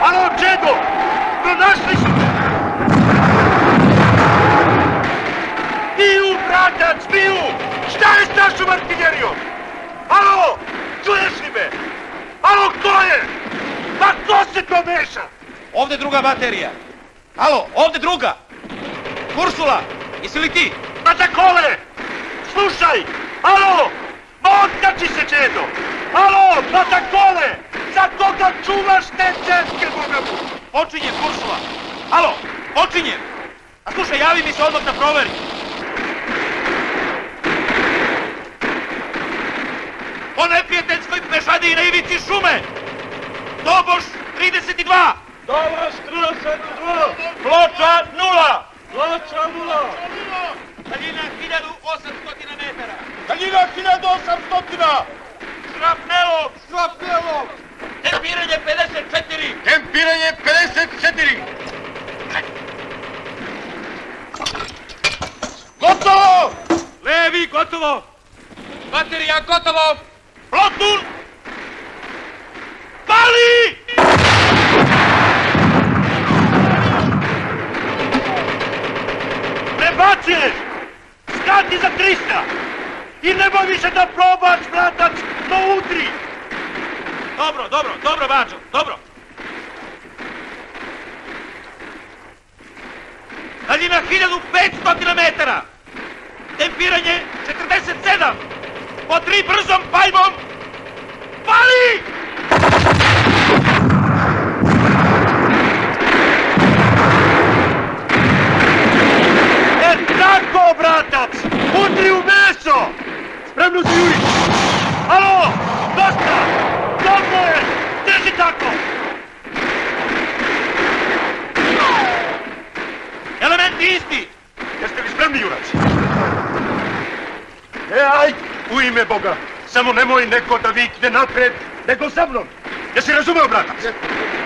Alo, Čedo! Pronašli su me! Biju, bratac, biju! Šta je s našom artiljerijom? Alo, čuješ li me? Alo, ko je? Pa ko se to meša? Ovdje druga baterija. Alo, ovdje druga. Ursula, jesi li ti? Pa za kole! Slušaj! Alo! Ma otkači se, Čedo! Alo, pa za kole! Za koga čuvaš te česke, Bogamu? Počinjem, Ursula. Alo, počinjem. A slušaj, javi mi se odmah na proveri. Po neprijateljskoj pešadiji na ivici šume. Doboš 32. Doboš 32. Ploča 0. Ploča 0. Daljina 1800 metara. Daljina 1800. Šrapnelov. Šrapnelov. Tempiranje 54. Tempiranje 54. Gotovo! Levi, gotovo. Baterija, gotovo. Plotun! Pali! Prebacuješ! Skati za 300! I nemoj više da probaš, bratac, no udri! Dobro, Bađo, dobro. Daljina 1500 metara. Tempiranje 47. Po 3 brzom paljbom. Pali! Tako, bratac! Udri u meso! Spremno si, Jurić! Alo! Dosta! Dobro je! Drži tako! Elementi isti! Jeste li spremni, Jurac? Aj, u ime Boga! Samo nemoj neko da vikne napred, nego za mnom! Jesi razumeo, bratac?